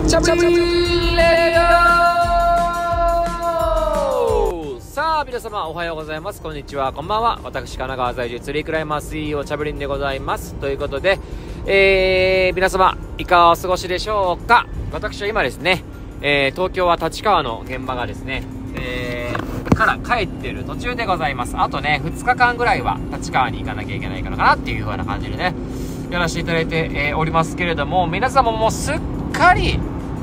チャブリンレディオ。さあ皆様おはようございます、こんにちは、こんばんは。私神奈川在住ツリークライマー CEO チャブリンでございます。ということで、皆様いかがお過ごしでしょうか。私は今ですね、東京は立川の現場がですね、から帰ってる途中でございます。あとね2日間ぐらいは立川に行かなきゃいけないからかなっていう風な感じでねやらせていただいて、おりますけれども、皆様もすっかり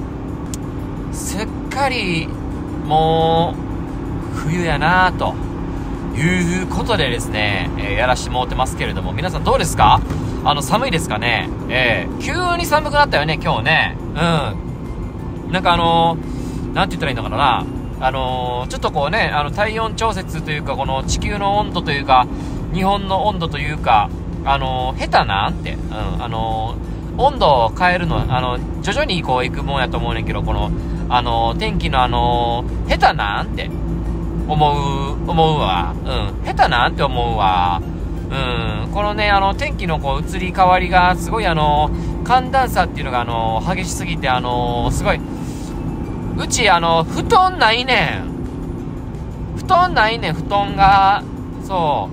もう冬やなということでですね、やらしてもらってますけれども、皆さんどうですか？寒いですかね？急に寒くなったよね今日ね。なんかなんて言ったらいいのかな、ちょっとこうね、体温調節というか、この地球の温度というか、日本の温度というか、下手なんて、温度を変えるの、徐々にこう行くもんやと思うねんけど、この、天気の下手なんて思うわ。下手なんて思うわ。このね、天気のこう移り変わりが、すごい寒暖差っていうのが激しすぎて、すごい、うち布団ないねん。布団が。そう。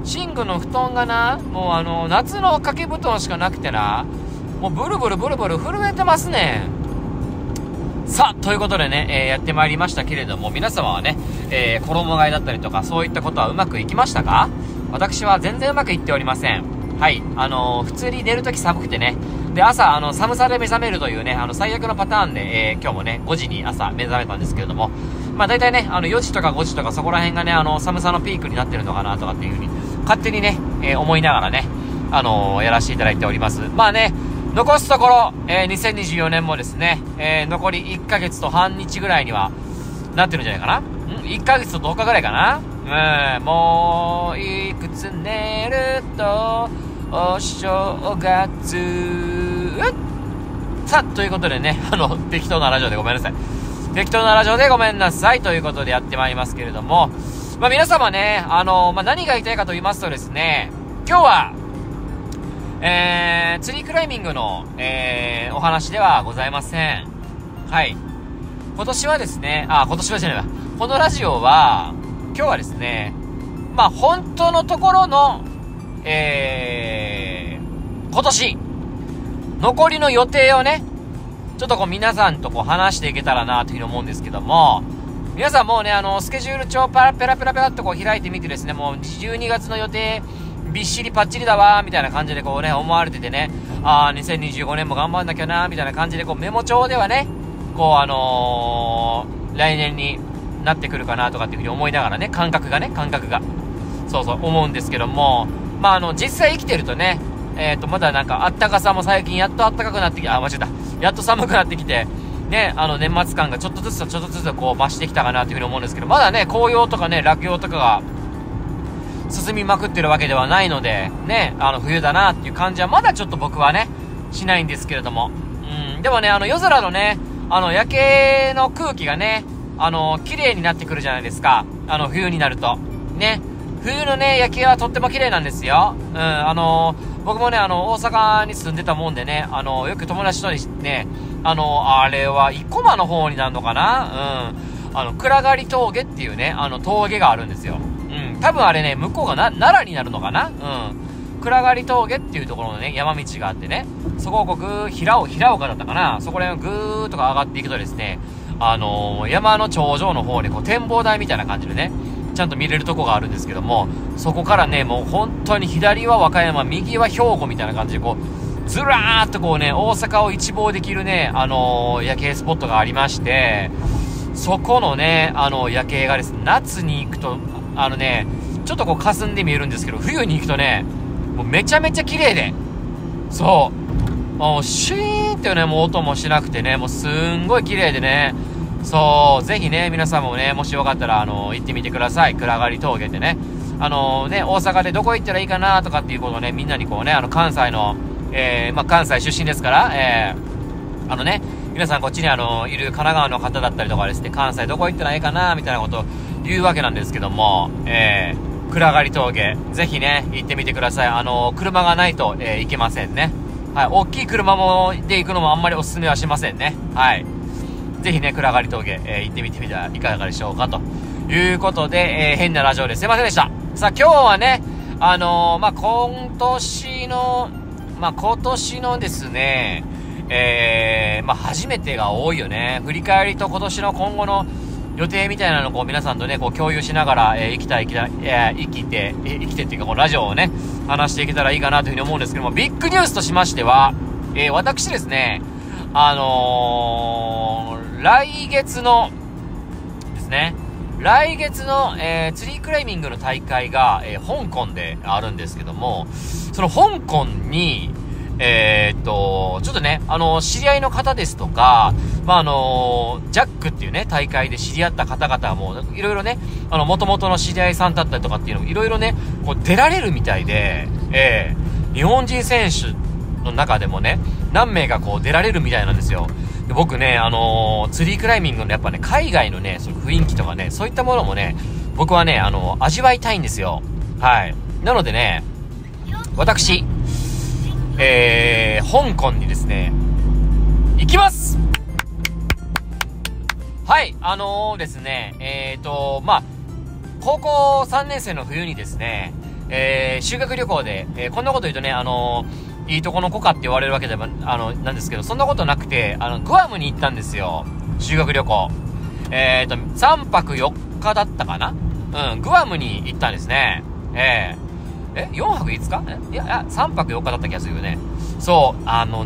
寝具の布団がな、もう夏の掛け布団しかなくてな、もうブルブル震えてますねん。さあ、ということでね、やってまいりましたけれども、皆様はね、衣替えだったりとか、そういったことはうまくいきましたか？私は全然うまくいっておりません。はい。普通に寝るとき寒くてね、で、朝、寒さで目覚めるというね、最悪のパターンで、今日もね、5時に朝目覚めたんですけれども、まあ大体ね、4時とか5時とかそこら辺がね、寒さのピークになってるのかなとかっていう風に、勝手にね、思いながらね、やらせていただいております。まあね、残すところ、2024年もですね、残り1ヶ月と半日ぐらいには、なってるんじゃないかな？ 1 ヶ月と10日ぐらいかな？もう、いくつ寝ると、お正月。さあ、ということでね、適当なラジオでごめんなさい。適当なラジオでごめんなさいということでやってまいりますけれども、まあ皆様ね、何が言いたいかと言いますとですね、今日は、ツリークライミングの、お話ではございません。はい。今年はですね、今年はじゃないわ。このラジオは、今日はですね、まあ本当のところの、今年、残りの予定をね、ちょっとこう皆さんとこう話していけたらなというふうに思うんですけども、皆さんもうね、スケジュール帳ペラペラっとこう開いてみてですね、もう12月の予定、びっしりパッチリだわーみたいな感じでこうね、思われててね、2025年も頑張んなきゃなーみたいな感じでこうメモ帳ではね、こう来年になってくるかなとかっていうふうに思いながらね、感覚が。そう思うんですけども、まあ実際生きてるとね、まだなんかあったかさも最近やっと暖かくなってきて、間違えた。やっと寒くなってきて、ね、年末感がちょっとずつこう増してきたかなというふうに思うんですけど、まだね、紅葉とかね、落葉とかが進みまくってるわけではないので、ね、冬だなっていう感じはまだちょっと僕はね、しないんですけれども。でもね、夜空のね、夜景の空気がね、綺麗になってくるじゃないですか。冬になると。ね。冬のね、夜景はとっても綺麗なんですよ。僕もね、大阪に住んでたもんでね、よく友達とね、あれは、生駒の方になるのかな？暗刈峠っていうね、峠があるんですよ。多分あれね、向こうが奈良になるのかな？暗刈峠っていうところのね、山道があってね、そこをこう平岡だったかな？そこら辺をぐーっと上がっていくとですね、山の頂上の方でこう展望台みたいな感じでね、ちゃんと見れるとこがあるんですけども、そこからね、もう本当に左は和歌山、右は兵庫みたいな感じでこう、ずらーっとこうね、大阪を一望できるね、夜景スポットがありまして、そこのね、夜景がですね、夏に行くと、ちょっとこう霞んで見えるんですけど、冬に行くとね、もうめちゃめちゃ綺麗で、そう、もうシューンっていうね、もう音もしなくてね、もうすんごい綺麗でね、そう、ぜひね、皆さんもね、もしよかったら、行ってみてください。暗刈峠ってね。大阪でどこ行ったらいいかなとかっていうことをね、みんなにこうね、関西の、関西出身ですから、皆さんこっちにいる神奈川の方だったりとかですね、関西どこ行ったらいいかなみたいなことを言うわけなんですけども、暗刈峠、ぜひね、行ってみてください。車がないと、行けませんね。 はい。大きい車で行くのもあんまりおすすめはしませんね。はい。ぜひね、暗がり峠、行ってみてみたらいかがでしょうかということで、変なラジオですいませんでした。さあ、今日はね、今年のですね、初めてが多いよね。振り返りと今年の今後の予定みたいなのをこう皆さんとね、こう共有しながら、生きてっていうか、このラジオをね、話していけたらいいかなというふうに思うんですけども、ビッグニュースとしましては、私ですね、来月の、ツリークライミングの大会が、香港であるんですけども、その香港に、ちょっとね、知り合いの方ですとか、ジャックっていうね、大会で知り合った方々も、いろいろね、元々の知り合いさんだったりとかっていうのも、いろいろね、こう出られるみたいで、日本人選手の中でもね、何名かこう出られるみたいなんですよ。で僕ね、ツリークライミングのやっぱね、海外のね、その雰囲気とかね、そういったものもね、僕はね、味わいたいんですよ。はい。なのでね、私、香港にですね、行きます。はい、ですね、高校3年生の冬にですね、修学旅行で、こんなこと言うとね、いいとこの子かって言われるわけでも、なんですけど、そんなことなくて、グアムに行ったんですよ。修学旅行。3泊4日だったかな？うん、グアムに行ったんですね。4泊5日？いや、3泊4日だった気がするよね。そう、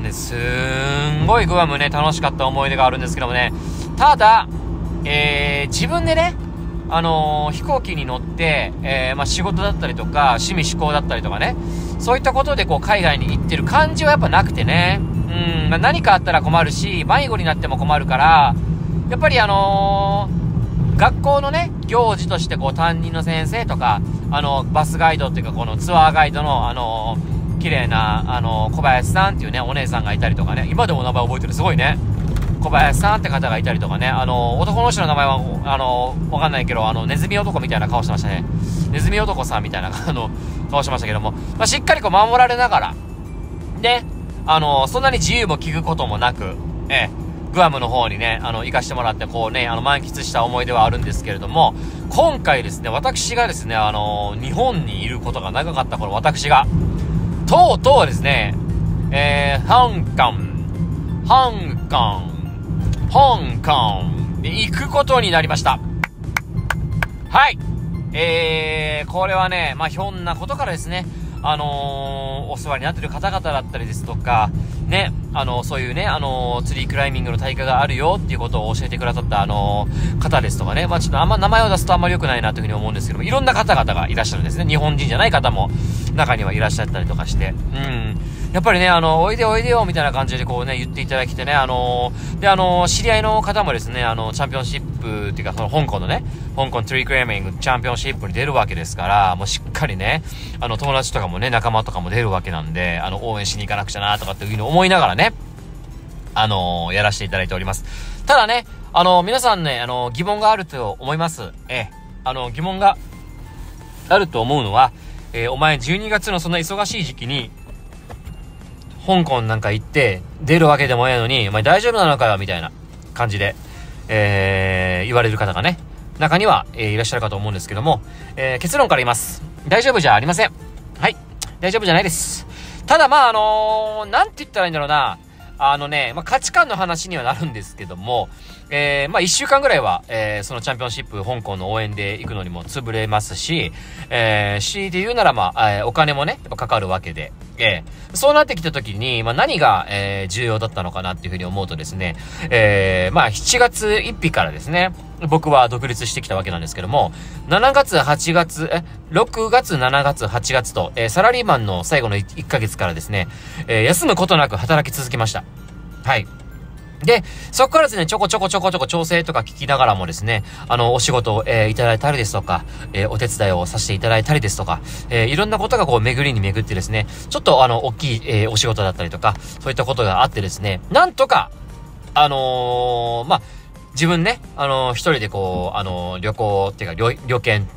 すんごいグアムね、楽しかった思い出があるんですけどもね。ただ、自分でね、飛行機に乗って、仕事だったりとか、趣味嗜好だったりとかね、そういったことでこう、海外に行ってる感じはやっぱなくてね。何かあったら困るし、迷子になっても困るから、やっぱり学校のね、行事としてこう、担任の先生とか、バスガイドっていうか、このツアーガイドの、綺麗な、小林さんっていうね、お姉さんがいたりとかね、今でも名前覚えてる、すごいね。小林さんって方がいたりとかね、男の人の名前は、わかんないけど、ネズミ男みたいな顔してましたね。ネズミ男さんみたいな、顔してましたけども、しっかりこう守られながら、ね、そんなに自由も聞くこともなく、グアムの方にね、行かしてもらって、こうね、満喫した思い出はあるんですけれども、今回ですね、私がですね、日本にいることが長かった頃、私が、とうとうですね、香港で行くことになりました。はい。これはね、ひょんなことからですね、お世話になっている方々だったりですとか、ね、そういうね、ツリークライミングの大会があるよっていうことを教えてくださった、方ですとかね、ちょっと名前を出すとあんまり良くないなというふうに思うんですけども、いろんな方々がいらっしゃるんですね。日本人じゃない方も、中にはいらっしゃったりとかして、やっぱりね、おいでおいでよみたいな感じでこうね、言っていただきてね、知り合いの方もですね、チャンピオンシップっていうか、その香港のね、香港ツリークライミングチャンピオンシップに出るわけですから、もうしっかりね、友達とかもね、仲間とかも出るわけなんで、応援しに行かなくちゃなとかっていうふうに思いながらね、やらせていただいております。ただね、皆さんね、疑問があると思います。疑問があると思うのは、お前12月のそんな忙しい時期に、香港なんか行って出るわけでもないのに、お前大丈夫なのかよみたいな感じで、言われる方がね、中には、いらっしゃるかと思うんですけども、結論から言います。大丈夫じゃありません。はい。大丈夫じゃないです。ただなんて言ったらいいんだろうな。価値観の話にはなるんですけども、1週間ぐらいは、そのチャンピオンシップ香港の応援で行くのにも潰れますし、強いて言うならお金もね、やっぱかかるわけで、そうなってきた時に、何が、重要だったのかなっていうふうに思うとですね、7月1日からですね、僕は独立してきたわけなんですけども、6月、7月、8月と、サラリーマンの最後の1ヶ月からですね、休むことなく働き続けました。はい。で、そこからですね、ちょこちょこ調整とか聞きながらもですね、お仕事を、いただいたりですとか、お手伝いをさせていただいたりですとか、いろんなことがこう巡りに巡ってですね、ちょっと大きい、お仕事だったりとか、そういったことがあってですね、なんとか、自分ね、一人でこう、旅行っていうか、旅券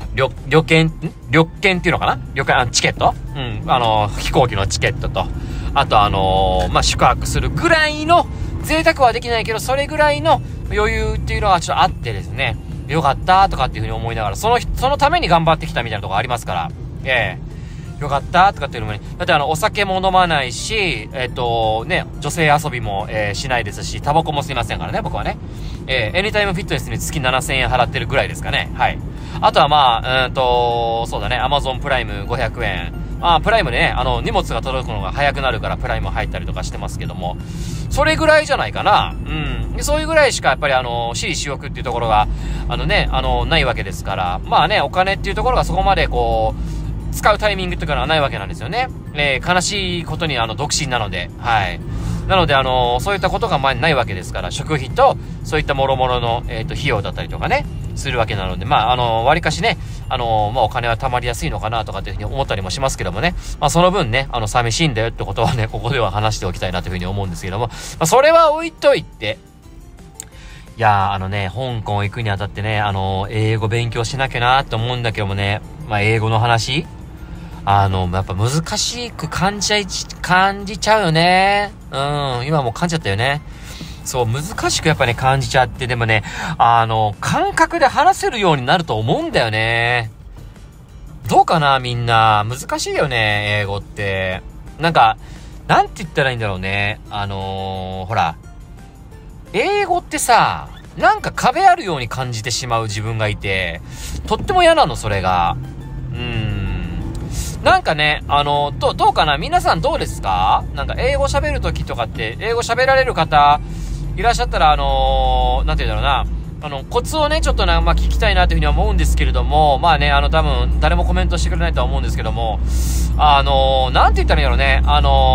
っていうのかなチケット飛行機のチケットと、 あとまあ、宿泊するぐらいの、贅沢はできないけど、それぐらいの余裕っていうのはちょっとあってですね、よかったとかっていうふうに思いながら、そのために頑張ってきたみたいなところありますから、よかったとかっていうのもね、だってお酒も飲まないし、ね、女性遊びも、しないですし、タバコも吸いませんからね、僕はね。エニタイムフィットネスに月7000円払ってるぐらいですかね。はい。あとはまあ、そうだね、アマゾンプライム500円。プライムね、荷物が届くのが早くなるからプライム入ったりとかしてますけども、それぐらいじゃないかな。でそういうぐらいしかやっぱり私利私欲っていうところが、ないわけですから、まあね、お金っていうところがそこまでこう、使うタイミングっていうのはないわけなんですよね。悲しいことに独身なので、はい。なのでそういったことがないわけですから、食費と、そういった諸々の、費用だったりとかね、するわけなので、まあ、割かしね、まあ、お金は貯まりやすいのかなとかっていうふうに思ったりもしますけどもね、まあ、その分ね、寂しいんだよってことはね、ここでは話しておきたいなというふうに思うんですけども、まあ、それは置いといて、いやー、香港行くにあたってね、英語勉強しなきゃなって思うんだけどもね、まあ、英語の話やっぱ難しく感じちゃうよね。今もう感じちゃったよね。そう、難しくやっぱね、感じちゃって、でもね、感覚で話せるようになると思うんだよね。どうかな、みんな。難しいよね、英語って。なんか、なんて言ったらいいんだろうね。ほら、英語ってさ、なんか壁あるように感じてしまう自分がいて、とっても嫌なの、それが。なんかね、どうかな、皆さんどうですか？なんか英語喋るときとかって、英語喋られる方、いらっしゃったら、なんて言うんだろうな、コツをね、ちょっとまあ、聞きたいなというふうには思うんですけれども、まあね、多分、誰もコメントしてくれないとは思うんですけども、なんて言ったらいいんだろうね、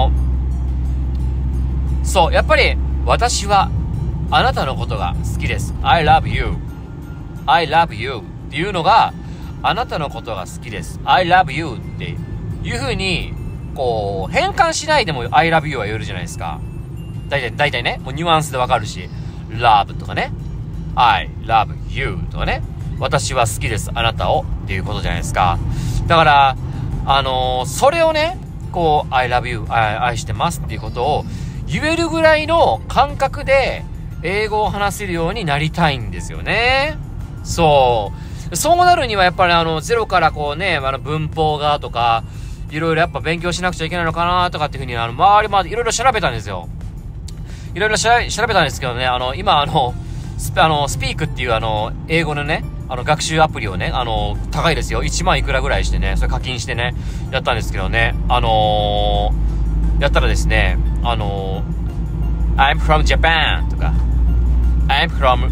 そう、やっぱり、私は、あなたのことが好きです。I love you. I love you. っていうのが、あなたのことが好きです。I love you っていう風に、こう、変換しないでも I love you は言えるじゃないですか。大体ね、もうニュアンスでわかるし、love とかね、I love you とかね、私は好きです、あなたをっていうことじゃないですか。だから、それをね、こう、I love you、愛してますっていうことを言えるぐらいの感覚で英語を話せるようになりたいんですよね。そうなるにはやっぱりゼロからこうね、文法がとか、いろいろやっぱ勉強しなくちゃいけないのかなとかっていうふうに周りまでいろいろ調べたんですよ。いろいろ調べたんですけどね、今スピークっていう英語のね、学習アプリをね、高いですよ。1万いくらぐらいしてね、それ課金してね、やったんですけどね、やったらですね、I'm from Japan とか、I'm from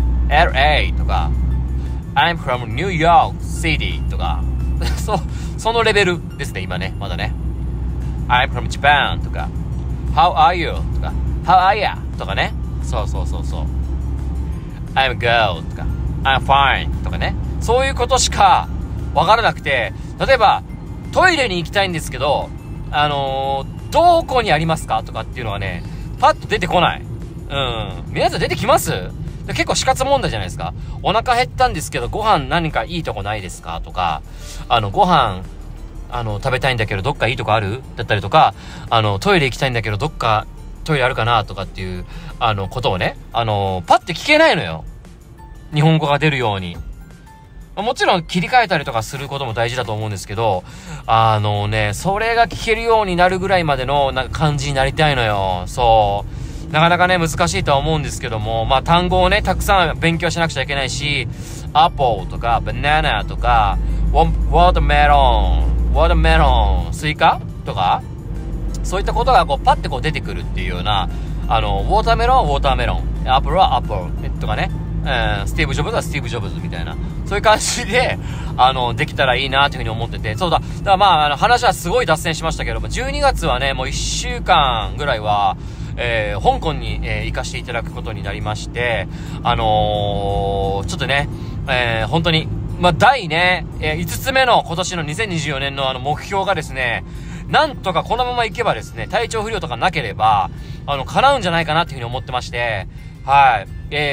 LA とか、I'm from New York City とかそのレベルですね、今ね、まだね。I'm from Japan とか、How are you とか、How are ya とかね。そう。I'm a girl とか、I'm fine とかね。そういうことしかわからなくて、例えば、トイレに行きたいんですけど、どこにありますかとかっていうのはね、パッと出てこない。皆さん出てきます？結構死活問題じゃないですか。お腹減ったんですけど、ご飯何かいいとこないですかとか、ご飯、食べたいんだけど、どっかいいとこある？だったりとか、トイレ行きたいんだけど、どっかトイレあるかなとかっていう、ことをね、パッて聞けないのよ。日本語が出るように。もちろん切り替えたりとかすることも大事だと思うんですけど、それが聞けるようになるぐらいまでの、なんか感じになりたいのよ。そう。なかなかね、難しいとは思うんですけども、まあ、単語をね、たくさん勉強しなくちゃいけないし、apple とか、banana とか、watermelon、スイカとか、そういったことがこう、パッてこう出てくるっていうような、ウォーターメロン、アップルはアップル、とかね、スティーブ・ジョブズはスティーブ・ジョブズみたいな、そういう感じで、できたらいいなというふうに思ってて、そうだ、だからまあ、話はすごい脱線しましたけども、12月はね、もう1週間ぐらいは、香港に、行かせていただくことになりまして、ちょっとね、本当に、まあ、第ね、5つ目の今年の2024年の目標がですね、なんとかこのまま行けばですね、体調不良とかなければ、叶うんじゃないかなっていうふうに思ってまして、はい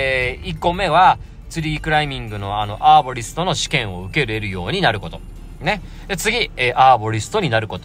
。1個目は、ツリークライミングのアーボリストの試験を受けれるようになること。ね。で、次、アーボリストになること。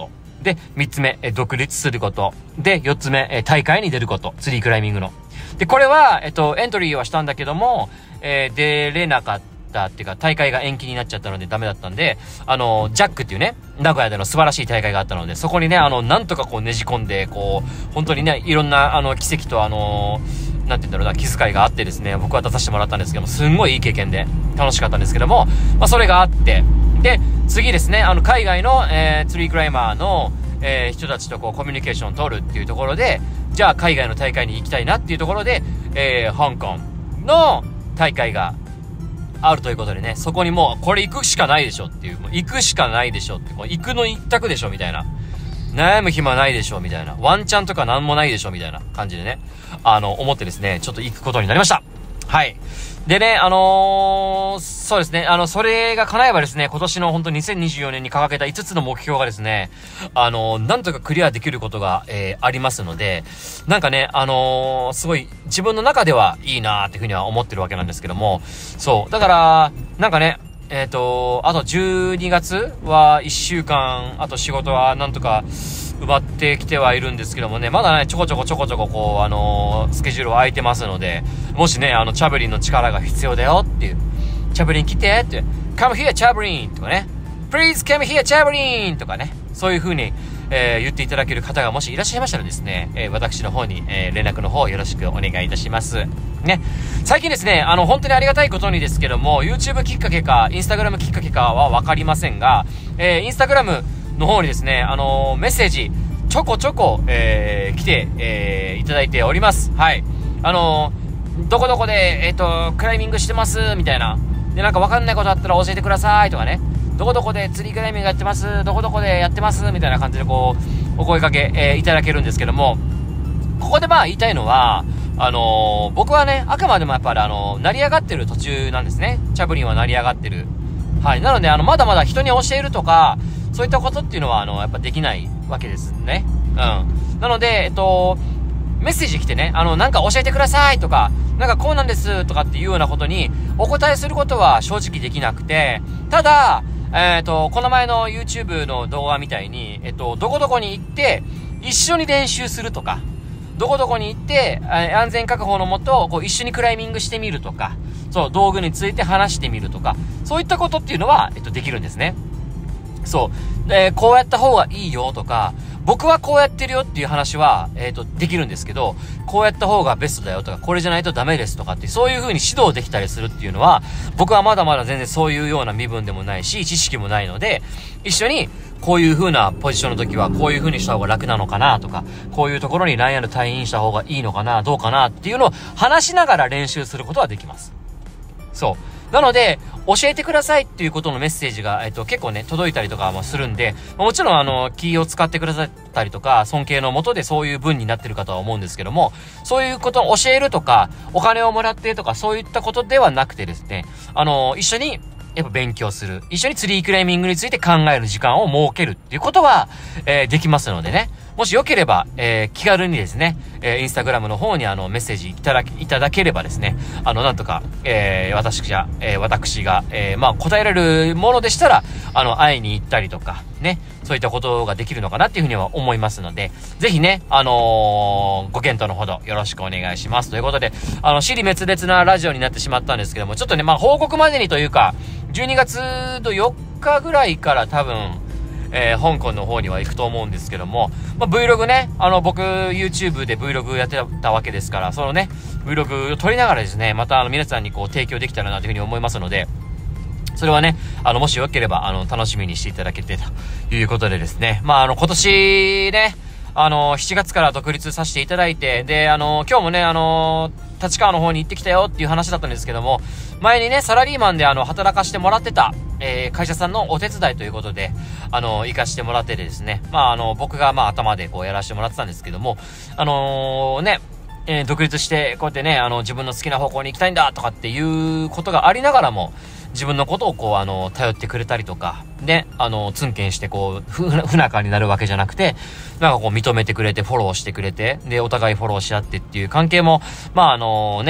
で、3つ目、独立すること。で、4つ目、大会に出ること。ツリークライミングの。で、これは、エントリーはしたんだけども、出れなかったっていうか、大会が延期になっちゃったのでダメだったんで、ジャックっていうね、名古屋での素晴らしい大会があったので、そこにね、なんとかこうねじ込んで、こう、本当にね、いろんな、奇跡となんて言うんだろうな、気遣いがあってですね、僕は出させてもらったんですけども、すんごいいい経験で楽しかったんですけども、まあ、それがあって、で、次ですね、海外の、ツリークライマーの、人たちとこうコミュニケーションを取るっていうところで、じゃあ海外の大会に行きたいなっていうところで、香港の大会があるということでね、そこにもう、これ行くしかないでしょっていう、もう行くしかないでしょって、もう行くの一択でしょみたいな。悩む暇ないでしょみたいな。ワンチャンとかなんもないでしょみたいな感じでね、思ってですね、ちょっと行くことになりました。はい。でね、そうですね、それが叶えばですね、今年の本当に2024年に掲げた5つの目標がですね、なんとかクリアできることが、ありますので、なんかね、すごい自分の中ではいいなーっていうふうには思ってるわけなんですけども、そう。だから、なんかね、あと12月は1週間、あと仕事はなんとか埋まってきてはいるんですけどもね、まだね、ちょこちょここう、スケジュールは空いてますので、もしね、チャブリンの力が必要だよっていう、チャブリン来てって、come here チャブリンとかね、please come here チャブリンとかね、そういう風に、言っていただける方がもしいらっしゃいましたらですね、私の方に、連絡の方よろしくお願いいたします。ね。最近ですね、本当にありがたいことにですけども、YouTube きっかけか、Instagram きっかけかはわかりませんが、Instagram の方にですね、メッセージ、ちょこちょこ、来て、いただいております。はい。どこどこで、クライミングしてます、みたいな。で、なんかわかんないことあったら教えてください、とかね。どこどこでツリークライミングやってます、どこどこでやってます、みたいな感じでこう、お声掛け、いただけるんですけども、ここでまあ言いたいのは、僕はね、あくまでもやっぱり成り上がってる途中なんですね。チャブリンは成り上がってる。はい。なので、まだまだ人に教えるとか、そういったことっていうのは、やっぱできないわけですね。うん。なので、メッセージ来てね、なんか教えてくださいとか、なんかこうなんですとかっていうようなことにお答えすることは正直できなくて、ただ、この前の YouTube の動画みたいに、どこどこに行って、一緒に練習するとか、どこどこに行って、安全確保のもと、こう一緒にクライミングしてみるとか、そう、道具について話してみるとか、そういったことっていうのは、できるんですね。そう。で、こうやった方がいいよとか、僕はこうやってるよっていう話は、できるんですけど、こうやった方がベストだよとか、これじゃないとダメですとかって、そういう風に指導できたりするっていうのは、僕はまだまだ全然そういうような身分でもないし、知識もないので、一緒に、こういう風なポジションの時は、こういう風にした方が楽なのかなとか、こういうところにラインアル退院した方がいいのかな、どうかなっていうのを話しながら練習することはできます。そう。なので、教えてくださいっていうことのメッセージが、結構ね、届いたりとかもするんで、もちろん気を使ってくださったりとか、尊敬のもとでそういう文になってるかとは思うんですけども、そういうことを教えるとか、お金をもらってとか、そういったことではなくてですね、一緒に、やっぱ勉強する。一緒にツリークライミングについて考える時間を設けるっていうことは、できますのでね。もしよければ、気軽にですね、インスタグラムの方にメッセージいただければですね、なんとか、私が、まあ、答えられるものでしたら、会いに行ったりとか、ね、そういったことができるのかなっていうふうには思いますので、ぜひね、ご検討のほどよろしくお願いします。ということで、支離滅裂なラジオになってしまったんですけども、ちょっとね、まあ、報告までにというか、12月の4日ぐらいから多分、香港の方には行くと思うんですけども、まあ、Vlog ね、僕 YouTube で Vlog やってたわけですから、そのね、Vlog を撮りながらですね、また皆さんにこう提供できたらなというふうに思いますので、それはね、もしよければ、楽しみにしていただけてということでですね、まあ、今年ね、7月から独立させていただいて、で、今日もね、立川の方に行ってきたよっていう話だったんですけども、前にね、サラリーマンで働かしてもらってた、会社さんのお手伝いということで、行かしてもらっててですね、まあ、僕がまあ、頭でこうやらせてもらってたんですけども、ね、独立して、こうやってね、自分の好きな方向に行きたいんだとかっていうことがありながらも、自分のことをこう、頼ってくれたりとか、で、ツンケンしてこう、不仲になるわけじゃなくて、なんかこう、認めてくれて、フォローしてくれて、で、お互いフォローし合ってっていう関係も、まあ、ね、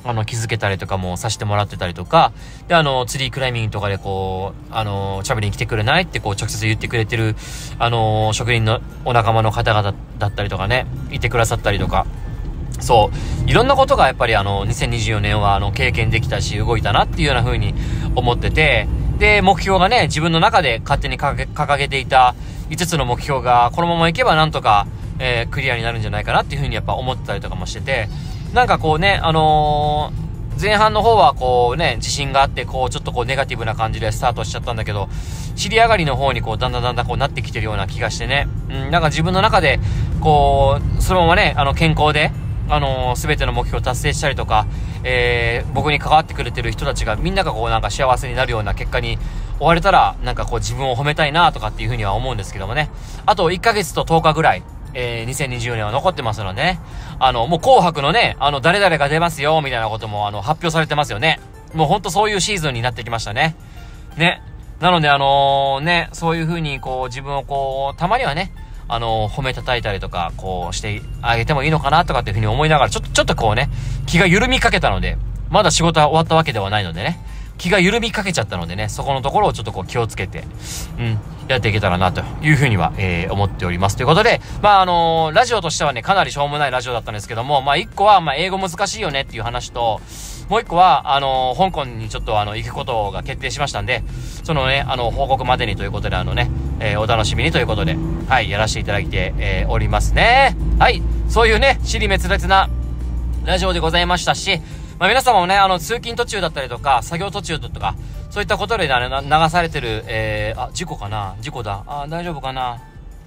気づけたりとかもさせてもらってたりとか、で、ツリークライミングとかでこう、チャブリに来てくれないってこう、直接言ってくれてる、職人のお仲間の方々だったりとかね、いてくださったりとか、そう、いろんなことがやっぱり2024年は経験できたし、動いたなっていうような風に思ってて、で、目標がね、自分の中で勝手に掲げていた5つの目標が、このままいけばなんとか、クリアになるんじゃないかなっていう風にやっぱ思ってたりとかもしてて、なんかこうね、前半の方はこうね、自信があって、こうちょっとこうネガティブな感じでスタートしちゃったんだけど、尻上がりの方にこうだんだんこうなってきてるような気がしてね、なんか自分の中で、こう、そのままね、健康で、すべての目標を達成したりとか、僕に関わってくれてる人たちがみんながこうなんか幸せになるような結果に終われたら、なんかこう自分を褒めたいなとかっていうふうには思うんですけどもね。あと1ヶ月と10日ぐらい、2020年は残ってますのでね。もう紅白のね、誰々が出ますよ、みたいなことも発表されてますよね。もうほんとそういうシーズンになってきましたね。ね。なのでね、そういうふうにこう自分をこう、たまにはね、褒め叩いたりとか、こうしてあげてもいいのかなとかっていうふうに思いながら、ちょっとこうね、気が緩みかけたので、まだ仕事は終わったわけではないのでね、気が緩みかけちゃったのでね、そこのところをちょっとこう気をつけて、やっていけたらなというふうには、思っております。ということで、まあラジオとしてはね、かなりしょうもないラジオだったんですけども、まあ一個は、まあ英語難しいよねっていう話と、もう一個は、香港にちょっと行くことが決定しましたんで、そのね、報告までにということでお楽しみにということで、はい、やらせていただいて、おりますね。はい、そういうね、尻滅裂なラジオでございましたし、まあ皆様もね、通勤途中だったりとか、作業途中とか、そういったことで、流されてる、事故かな？事故だ。大丈夫かな？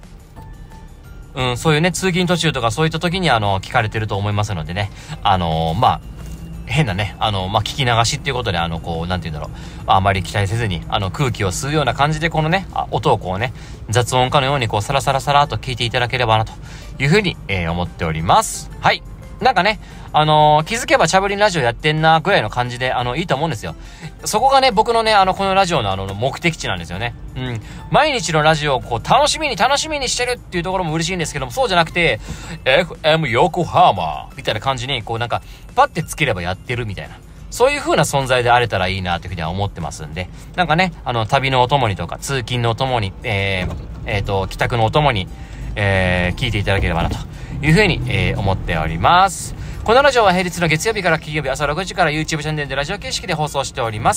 そういうね、通勤途中とか、そういった時に聞かれてると思いますのでね、まあ、変なね、まあ、聞き流しっていうことで、こう、なんて言うんだろう。あまり期待せずに、空気を吸うような感じで、このね、音をこうね、雑音化のように、こう、サラサラと聞いていただければな、というふうに、思っております。はい。なんかね、気づけばチャブリンラジオやってんな、ぐらいの感じで、いいと思うんですよ。そこがね、僕のね、このラジオの目的地なんですよね。毎日のラジオをこう、楽しみにしてるっていうところも嬉しいんですけども、そうじゃなくて、FM 横浜みたいな感じに、こうなんか、パッてつければやってるみたいな。そういう風な存在であれたらいいなというふうには思ってますんで、なんかね、旅のお供にとか、通勤のお供に、帰宅のお供に、聞いていただければなというふうに、思っております。このラジオは平日の月曜日から金曜日朝6時から YouTube チャンネルでラジオ形式で放送しております。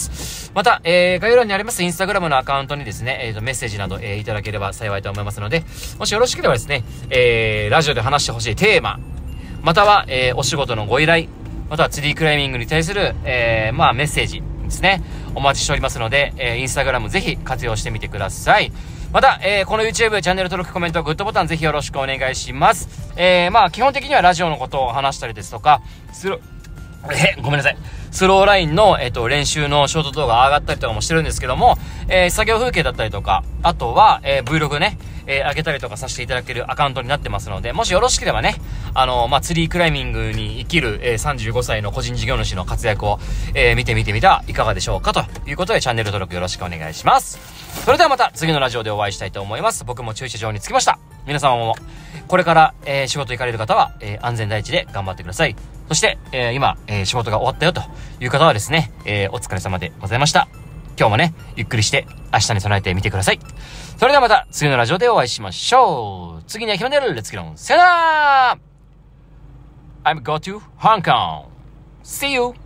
また、概要欄にありますインスタグラムのアカウントにですね、メッセージなど、いただければ幸いと思いますので、もしよろしければですね、ラジオで話してほしいテーマ、または、お仕事のご依頼、またはツリークライミングに対する、まあメッセージですね、お待ちしておりますので、インスタグラムぜひ活用してみてください。また、この YouTube チャンネル登録コメントグッドボタンぜひよろしくお願いします。まあ基本的にはラジオのことを話したりですとか、ごめんなさい。スローラインの、練習のショート動画上がったりとかもしてるんですけども、作業風景だったりとか、あとは、Vlog ね、上げたりとかさせていただけるアカウントになってますので、もしよろしければね、まあ、ツリークライミングに生きる、35歳の個人事業主の活躍を、見てみてはいかがでしょうかということで、チャンネル登録よろしくお願いします。それではまた次のラジオでお会いしたいと思います。僕も駐車場に着きました。皆様も、これから、仕事行かれる方は、安全第一で頑張ってください。そして、今、仕事が終わったよという方はですね、お疲れ様でございました。今日もね、ゆっくりして明日に備えてみてください。それではまた次のラジオでお会いしましょう。次には広めるレッツギロン。さよなら !I'm go to Hong Kong. See you!